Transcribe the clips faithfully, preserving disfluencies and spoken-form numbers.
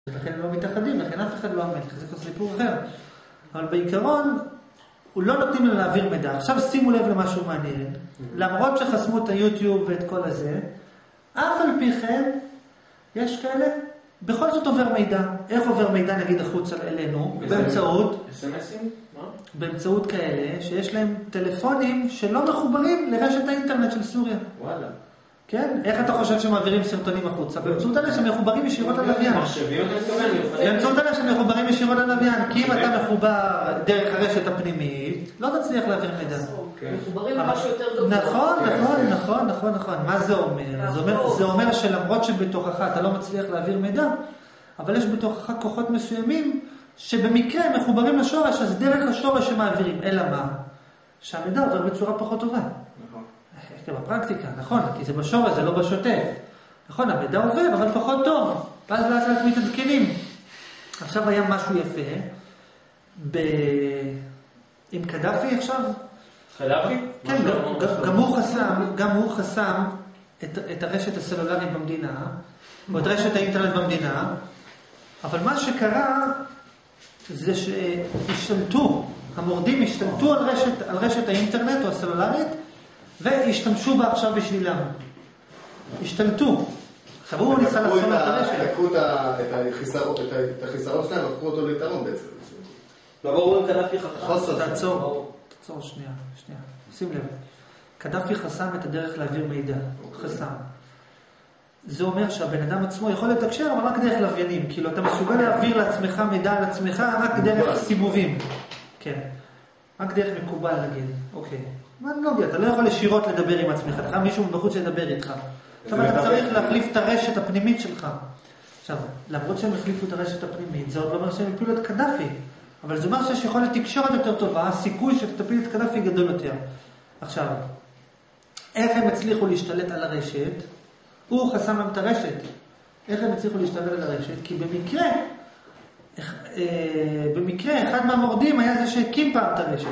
לכן הם לא מתאחדים, לכן אף אחד לא המלך, זה כבר סיפור אחר. אבל בעיקרון, הוא לא נותנים לו להעביר מידע. עכשיו שימו לב למשהו מעניין. למרות שחסמו את היוטיוב ואת כל הזה, אף על פי כן, יש כאלה, בכל זאת עובר מידע. איך עובר מידע נגיד החוצה אלינו? באמצעות, אס אם אסים? מה? באמצעות כאלה שיש להם טלפונים שלא מחוברים לרשת האינטרנט של סוריה. וואלה. כן? איך אתה חושב שמעבירים סרטונים החוצה? באמצעות אלה שמחוברים ישירות ללוויין. מחשבים אתה באמצעות אלה שמחוברים ישירות ללוויין. כי אם אתה מחובר דרך הרשת הפנימית, לא תצליח להעביר מידע. מחוברים למשהו יותר גבוה. נכון, נכון, נכון, נכון, נכון. מה זה אומר? זה אומר שלמרות שבתוכך אתה לא מצליח להעביר מידע, אבל יש בתוכך כוחות מסוימים שבמקרה מחוברים לשורש, אז דרך השורש שמעבירים. אלא מה? שהמידע עובר בצורה פחות טובה. בפרקטיקה, נכון, כי זה בשורש, זה לא בשוטף. נכון, המידע עובר, אבל פחות טוב. ואז לאט לאט מתעדכנים. עכשיו היה משהו יפה, ב... עם קדאפי עכשיו? קדאפי? כן, גם, גם הוא חסם, גם הוא חסם את, את הרשת הסלולרית במדינה, או את רשת האינטרנט במדינה, אבל מה שקרה זה שהשתלטו, המורדים השתלטו על רשת, על רשת האינטרנט או הסלולרית, והשתמשו בה עכשיו בשבילם. השתלטו. עכשיו הוא ניסה לעשות את הרשת. לקחו את החיסרון שלהם, הפכו אותו ליתרון בעצם. לא ברור אם קדאפי חסם. תעצור, תעצור שנייה, שנייה. שים לב. קדאפי חסם את הדרך להעביר מידע. חסם. זה אומר שהבן אדם עצמו יכול לתקשר, אבל רק דרך לוויינים. כאילו אתה מסוגל להעביר לעצמך מידע על עצמך רק דרך סיבובים. כן. רק דרך מקובל נגיד. אוקיי. מה נוגע? אתה לא יכול ישירות לדבר עם עצמך, אתה חייב מישהו מבחוץ לדבר איתך. עכשיו אתה צריך להחליף את הרשת הפנימית שלך. עכשיו, למרות שהם החליפו את הרשת הפנימית, זה עוד לא אומר שהם הפילו את קדאפי. אבל זה אומר שיש יכולת תקשורת יותר טובה, הסיכוי שתפיל את קדאפי גדול יותר. עכשיו, איך הם הצליחו להשתלט על הרשת? הוא חסם להם את הרשת. איך הם הצליחו להשתלט על הרשת? כי במקרה, במקרה, אחד מהמורדים היה זה שהקים פעם את הרשת.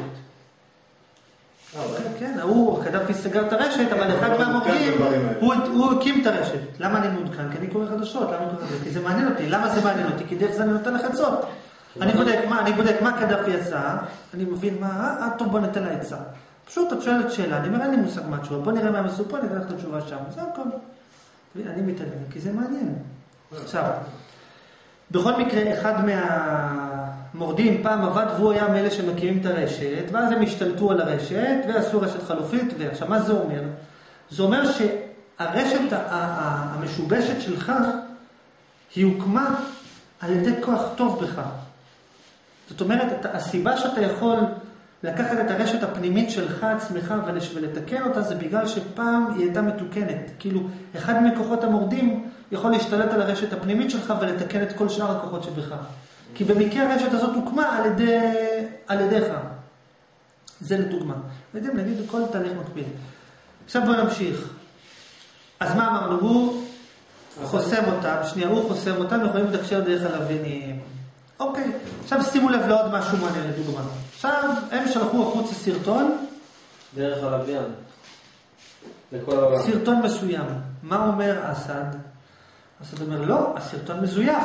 כן, הוא, קדאפי סגר את הרשת, אבל אחד מהמורדים, הוא הקים את הרשת. למה אני מעודכן? כי אני קורא חדשות, למה אני קורא חדשות? כי זה מעניין אותי. למה זה מעניין אותי? כי דרך זה אני נותן לחצות. אני בודק מה, אני בודק מה קדאפי יצא, אני מבין מה, אה, טוב בוא ניתן לה עצה. פשוט את שואלת שאלה, אני אומר, אין לי מושג מה התשובה, בוא נראה מה מסופר, אני אתן לך את התשובה שם. זה הכל. אני מתעניין, כי זה מעניין. עכשיו, בכל מקרה, אחד מהמורדים פעם עבד והוא היה מאלה שמקימים את הרשת, ואז הם השתלטו על הרשת ועשו רשת חלופית. ועכשיו, מה זה אומר? זה אומר שהרשת המשובשת שלך היא הוקמה על ידי כוח טוב בך. זאת אומרת, הסיבה שאתה יכול לקחת את הרשת הפנימית שלך עצמך ולתקן אותה, זה בגלל שפעם היא הייתה מתוקנת. כאילו, אחד מכוחות המורדים יכול להשתלט על הרשת הפנימית שלך ולתקן את כל שאר הכוחות שבך. כי במקרה הרשת הזאת הוקמה על ידי, על ידיך. זה לדוגמה. יודעים, נגיד, כל תהליך מקביל. עכשיו בואו נמשיך. אז מה אמרנו? הוא חוסם אותם, שנייה, הוא חוסם אותם, יכולים לתקשר דרך הלוויינים. אוקיי, עכשיו שימו לב לעוד משהו מעניין לדוגמה. עכשיו הם שלחו החוץ סרטון. דרך הלוויין. לכל העולם. סרטון מסוים. מה אומר אסד? אסד אומר, לא, הסרטון מזויף.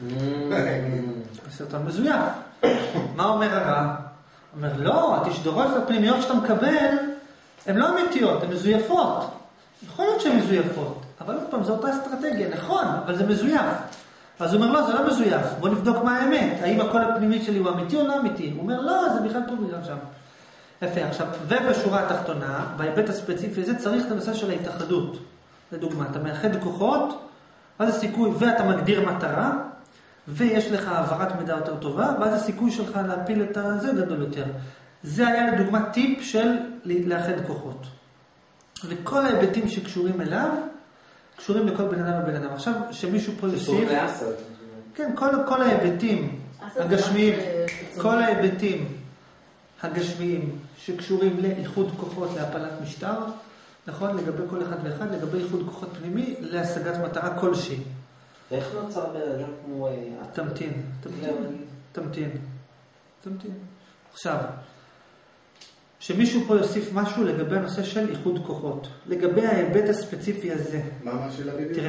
הסרטון מזויף. מה אומר הרע? אומר, לא, התשדורות הפנימיות שאתה מקבל, הן לא אמיתיות, הן מזויפות. יכול להיות שהן מזויפות, אבל עוד פעם, זו אותה אסטרטגיה, נכון, אבל זה מזויף. אז הוא אומר, לא, זה לא מזויף, בוא נבדוק מה האמת. האם הקול הפנימי שלי הוא אמיתי או לא אמיתי? הוא אומר, לא, זה בכלל פה בגלל שם. יפה, עכשיו, ובשורה התחתונה, בהיבט הספציפי הזה, צריך את הנושא של ההתאחדות. לדוגמה, אתה מאחד כוחות, ואז הסיכוי, ואתה מגדיר מטרה, ויש לך העברת מידע יותר טובה, ואז הסיכוי שלך להפיל את זה גדול יותר. זה היה לדוגמה טיפ של לאחד כוחות. וכל ההיבטים שקשורים אליו, קשורים לכל בן אדם ובן אדם. עכשיו, שמישהו פה יוסיף... כן, כל, כל ההיבטים הגשמיים, כל ההיבטים הגשמיים שקשורים לאיחוד כוחות להפלת משטר, נכון? לגבי כל אחד ואחד, לגבי איחוד כוחות פנימי, להשגת מטרה כלשהי. איך נוצר בן כמו... תמתין, תמתין, תמתין, תמתין. עכשיו, שמישהו פה יוסיף משהו לגבי הנושא של איחוד כוחות, לגבי ההיבט הספציפי הזה. מה מה של הביבי? תראה,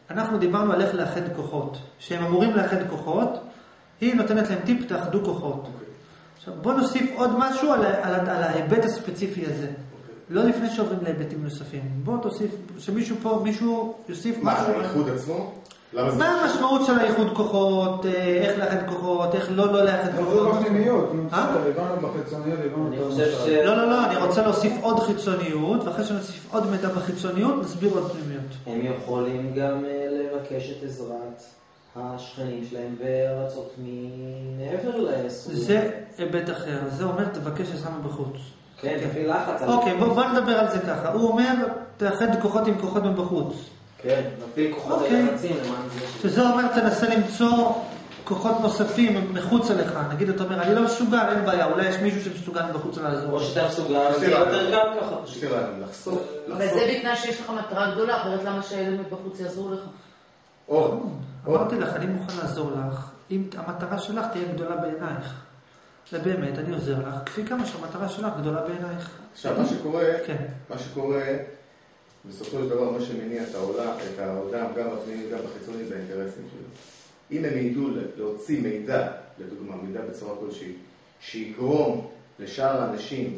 אנחנו דיברנו על איך לאחד כוחות. שהם אמורים לאחד כוחות, היא נותנת להם טיפ, תאחדו כוחות. עכשיו, בוא נוסיף עוד משהו על, על, על ההיבט הספציפי הזה. לא לפני שעוברים להיבטים נוספים. בוא תוסיף, שמישהו פה, מישהו יוסיף מה, משהו. מה, האיחוד עצמו? מה המשמעות של האיחוד כוחות, איך לאחד כוחות, איך לא לא לאחד כוחות? זה בפנימיות, הבנו בחיצוניות, הבנו... לא, לא, לא, אני רוצה להוסיף עוד חיצוניות, ואחרי שנוסיף עוד מידע בחיצוניות, נסביר עוד פנימיות. הם יכולים גם לבקש את עזרת השכנים שלהם וארצות מעבר לסוגים. זה היבט אחר, זה אומר תבקש עזרה מבחוץ. כן, תפעיל לחץ. אוקיי, בוא נדבר על זה ככה. הוא אומר, תאחד כוחות עם כוחות מבחוץ. כן, נפיל כוחות היחצים למען זה. שזה אומר, תנסה למצוא כוחות נוספים מחוץ אליך. נגיד, אתה אומר, אני לא מסוגל, אין בעיה, אולי יש מישהו שמסוגל בחוץ לעזור. או שאתה מסוגל, זה יותר קל ככה. שתראה, לחשוף. וזה בתנאי שיש לך מטרה גדולה, אחרת למה שאלה מבחוץ יעזרו לך? או, אמרתי לך, אני מוכן לעזור לך, אם המטרה שלך תהיה גדולה בעינייך. ובאמת, אני עוזר לך, כפי כמה שהמטרה שלך גדולה בעינייך. עכשיו, מה שקורה, כן. מה שקורה, בסופו של דבר, מה שמניע את העולם, את העולם, גם בפנימי, גם בחיצוני, זה האינטרסים שלו. אם הם ידעו להוציא מידע, לדוגמה, מידע בצורה כלשהי, שיגרום לשאר האנשים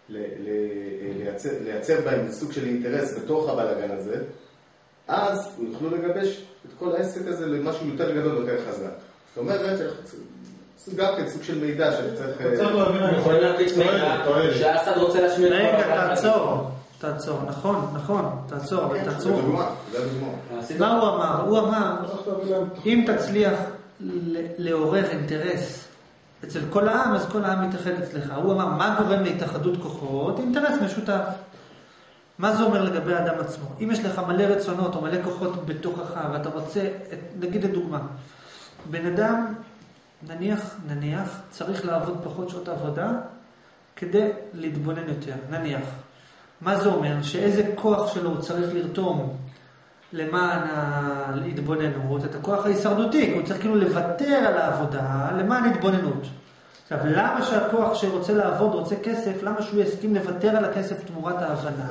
לייצר, לייצר בהם סוג של אינטרס בתוך הבלגן הזה, אז הוא יוכלו לגבש את כל העסק הזה למשהו יותר גדול ויותר חזק. זאת אומרת, זה גם כן סוג של מידע שצריך... אני יכול להקיץ מידע שהאסד רוצה להשמיע... רגע, תעצור, תעצור, נכון, נכון, תעצור, אבל תעצור. זה דוגמה, זה דוגמה. מה הוא אמר? הוא אמר, אם תצליח לעורר אינטרס אצל כל העם, אז כל העם יתאחד אצלך. הוא אמר, מה גורם להתאחדות כוחות? אינטרס משותף. מה זה אומר לגבי האדם עצמו? אם יש לך מלא רצונות או מלא כוחות בתוכך, ואתה רוצה, נגיד לדוגמה, בן אדם, נניח, נניח, צריך לעבוד פחות שעות עבודה כדי להתבונן יותר, נניח. מה זה אומר? שאיזה כוח שלו הוא צריך לרתום למען ההתבוננות, את הכוח ההישרדותי, הוא צריך כאילו לוותר על העבודה למען התבוננות. עכשיו, למה שהכוח שרוצה לעבוד רוצה כסף, למה שהוא יסכים לוותר על הכסף תמורת ההבנה?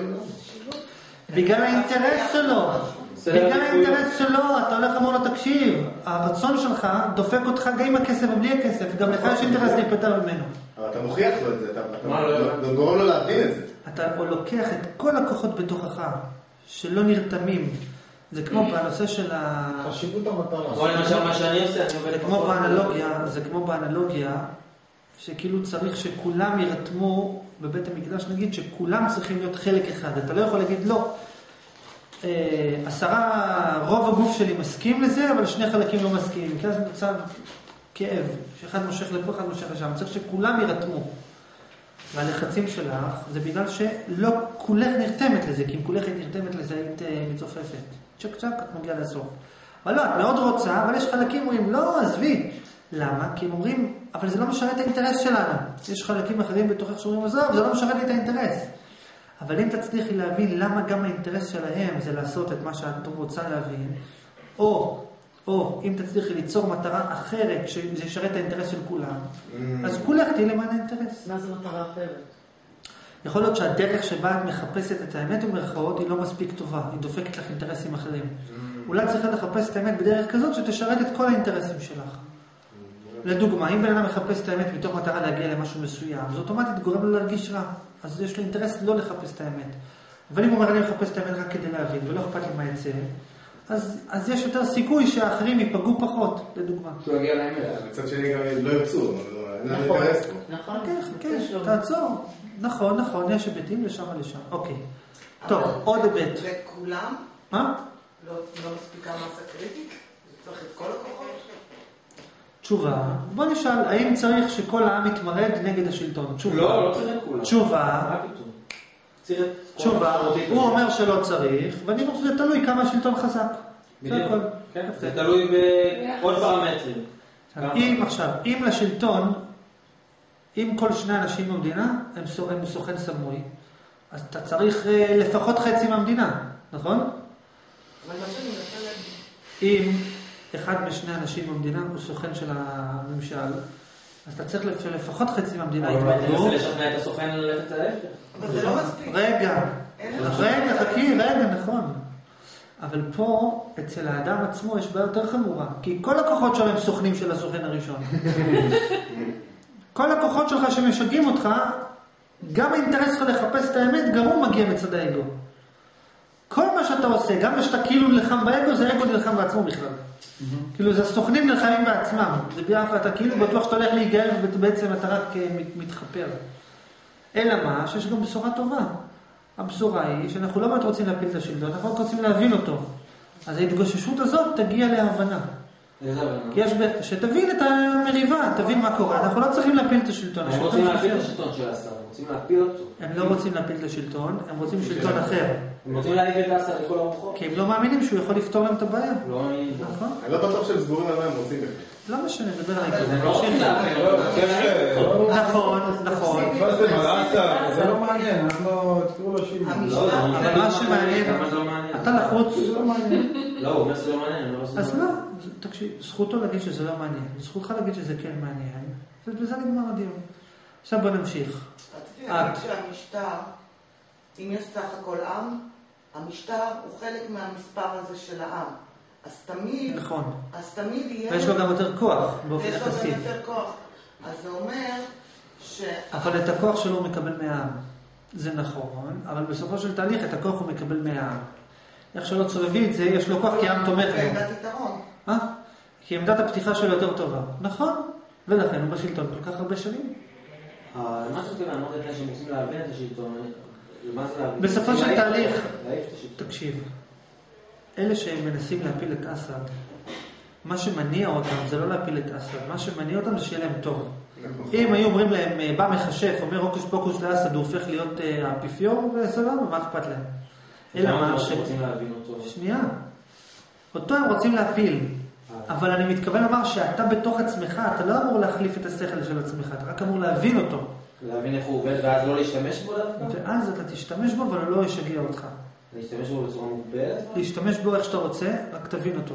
בגלל האינטרס שלו. בגלל האינטרס שלו, אתה הולך אמור לו, תקשיב, הרצון שלך דופק אותך גם עם הכסף ובלי הכסף, גם לך יש אינטרס להיפטר ממנו. אבל אתה מוכיח לו את זה, אתה גורם לו להבין את זה. אתה לוקח את כל הכוחות בתוכך, שלא נרתמים. זה כמו בנושא של ה... חשיבות המטרה. או למשל מה שאני עושה, אני עובד... זה כמו באנלוגיה, זה כמו באנלוגיה, שכאילו צריך שכולם ירתמו בבית המקדש, נגיד שכולם צריכים להיות חלק אחד. אתה לא יכול להגיד, לא, עשרה, רוב הגוף שלי מסכים לזה, אבל שני חלקים לא מסכימים. כי אז נוצר כאב, שאחד מושך לפה, אחד מושך לשם. צריך שכולם ירתמו. והלחצים שלך, זה בגלל שלא כולך נרתמת לזה, כי אם כולך נרתמת לזה, היית מצופפת. צ'ק צ'ק, את מגיעה לסוף. אבל לא, את מאוד רוצה, אבל יש חלקים אומרים, לא, עזבי. למה? כי הם אומרים, אבל זה לא משרת את האינטרס שלנו. יש חלקים אחרים בתוכך שאומרים, עזוב, זה לא משרת את האינטרס. אבל אם תצליחי להבין למה גם האינטרס שלהם זה לעשות את מה שאת רוצה להבין, או, או אם תצליחי ליצור מטרה אחרת שזה ישרת את האינטרס של כולם, אז כולך תהיה למען האינטרס. מה זה מטרה אחרת? יכול להיות שהדרך שבה את מחפשת את האמת במרכאות היא לא מספיק טובה, היא דופקת לך אינטרסים אחרים. אולי צריכה לחפש את האמת בדרך כזאת שתשרת את כל האינטרסים שלך. לדוגמה, אם בן אדם מחפש את האמת מתוך מטרה להגיע למשהו מסוים, זה אוטומטית גורם לו להרגיש רע. אז יש לו אינטרס לא לחפש את האמת. אבל אם הוא אומר, אני מחפש את האמת רק כדי להבין, ולא אכפת לי מה יצא, אז, אז יש יותר סיכוי שהאחרים ייפגעו פחות, לדוגמה. שהוא יגיע לאמת. מצד שני גם לא ירצו, אין לנו אינטרס פה. נכון. כן, כן, תעצור. נכון, נכון, יש היבטים לשם ולשם. אוקיי. טוב, עוד היבט. וכולם? מה? לא מספיקה מסה קריטית? צריך את כל הכוחות? תשובה. בוא נשאל, האם צריך שכל העם יתמרד נגד השלטון? תשובה. לא, לא צריך את כולם. תשובה. מה פתאום? צריך את... תשובה. הוא אומר שלא צריך, ואני חושב שזה תלוי כמה השלטון חזק. זה הכל. זה תלוי בכל פרמטרים. אם עכשיו, אם לשלטון, אם כל שני אנשים במדינה הם סוכן סמוי, אז אתה צריך לפחות חצי מהמדינה, נכון? אבל מה שאני מנסה להגיד... אם אחד משני אנשים במדינה הוא סוכן של הממשל, אז אתה צריך לפחות חצי מהמדינה יתמרדו. אבל אתה מנסה לשכנע את הסוכן ללכת להפך. אבל זה לא מספיק. רגע, רגע, חכי, רגע, נכון. אבל פה, אצל האדם עצמו, יש בעיה יותר חמורה. כי כל הכוחות שלו הם סוכנים של הסוכן הראשון. כל הכוחות שלך שמשגעים אותך, גם האינטרס שלך לחפש את האמת, גם הוא מגיע מצד האגו. כל מה שאתה עושה, גם כשאתה כאילו נלחם באגו, זה האגו נלחם בעצמו בכלל. כאילו זה סוכנים נלחמים בעצמם. זה ביחד, אתה כאילו בטוח שאתה הולך להיגאל, ובעצם אתה רק מתחפר. אלא מה? שיש גם בשורה טובה. הבשורה היא שאנחנו לא באמת רוצים להפיל את השלטון, אנחנו רק רוצים להבין אותו. אז ההתגוששות הזאת תגיע להבנה. כי יש ב... שתבין את המריבה, תבין מה קורה. אנחנו לא צריכים להפיל את השלטון. הם רוצים להפיל את השלטון של השר, הם רוצים להפיל אותו. הם לא רוצים להפיל את השלטון, הם רוצים שלטון אחר. הם רוצים להעיף את השר לכל הרוחות. כי הם לא מאמינים שהוא יכול לפתור להם את הבעיה. לא מאמינים. נכון? אני לא בטוח שהם סגורים על מה הם רוצים בכלל. לא משנה, נדבר על העיקר. הם לא רוצים להפיל אותו. נכון, נכון. זה לא מעניין, אנחנו תקראו לו שימי. אבל מה שמעניין, אתה לחוץ. לא, הוא אומר שזה לא מעניין. אז לא, תקשיב, זכותו להגיד שזה לא מעניין. זכותך להגיד שזה כן מעניין. ובזה נגמר הדיון. עכשיו בוא נמשיך. רציתי להגיד שהמשטר, אם יש סך הכל עם, המשטר הוא חלק מהמספר הזה של העם. אז תמיד, נכון. אז תמיד יהיה... ויש לו גם יותר כוח באופן ויש לו יחסי. גם יותר כוח. אז זה אומר ש... אבל את הכוח שלו הוא מקבל מהעם. זה נכון, אבל בסופו של תהליך את הכוח הוא מקבל מהעם. איך שלא תסובבי את זה, יש לו כוח כי העם תומך לו. ועמדת יתרון. אה? כי עמדת הפתיחה שלו יותר טובה. נכון, ולכן הוא בשלטון כל כך הרבה שנים. מה שאתה לעמוד את זה שהם רוצים להבין את השלטון? בסופו של תהליך, תקשיב, אלה שהם מנסים להפיל את אסד, מה שמניע אותם זה לא להפיל את אסד, מה שמניע אותם זה שיהיה להם טוב. אם היו אומרים להם, בא מחשף, אומר רוקוש פוקוש לאסד, הוא הופך להיות האפיפיור, וסבבה, מה אכפת להם? אלא מה ש... שנייה. אותו הם רוצים להפיל, אבל אני מתכוון לומר שאתה בתוך עצמך, אתה לא אמור להחליף את השכל של עצמך, אתה רק אמור להבין אותו. להבין איך הוא עובד, ואז לא להשתמש בו דווקא? ואז אתה תשתמש בו, אבל לא ישגע אותך. להשתמש בו בצורה מוגבלת? להשתמש בו איך שאתה רוצה, רק תבין אותו.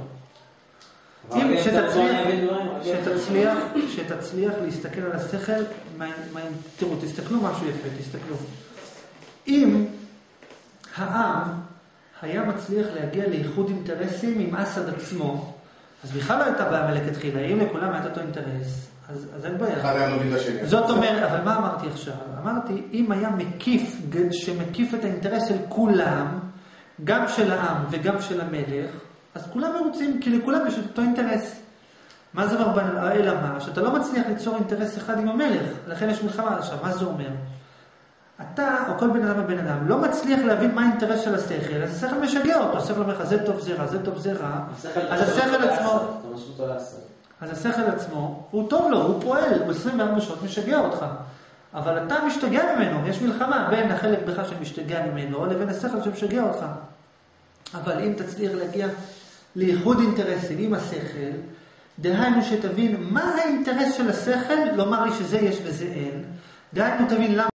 אם שתצליח, שתצליח, שתצליח להסתכל על השכל, תראו, תסתכלו משהו יפה, תסתכלו. אם העם היה מצליח להגיע לאיחוד אינטרסים עם אסד עצמו, אז בכלל לא הייתה בעיה מלכתחילה, אם לכולם היה אותו אינטרס, אז, אז אין בעיה. אחד היה מבין את השני. זאת אומרת, אבל מה אמרתי עכשיו? אמרתי, אם היה מקיף, שמקיף את האינטרס של כולם, גם של העם וגם של המלך, אז כולם מרוצים, כי לכולם יש אותו אינטרס. מה זה אומר אלא מה? שאתה לא מצליח ליצור אינטרס אחד עם המלך, לכן יש מלחמה. עכשיו, מה זה אומר? אתה, או כל בן אדם ובן אדם, לא מצליח להבין מה האינטרס של השכל, אז השכל משגע אותו. השכל אומר לך, זה טוב זה רע, זה טוב זה רע. אז השכל עצמו, אז השכל עצמו, הוא טוב לו, הוא פועל, הוא עשרים וארבע שעות משגע אותך. אבל אתה משתגע ממנו, יש מלחמה בין החלק בך שמשתגע ממנו, לבין השכל שמשגע אותך. אבל אם תצליח להגיע לאיחוד אינטרסים עם השכל, דהיינו שתבין מה האינטרס של השכל, לומר לי שזה יש וזה אין, דהיינו תבין למה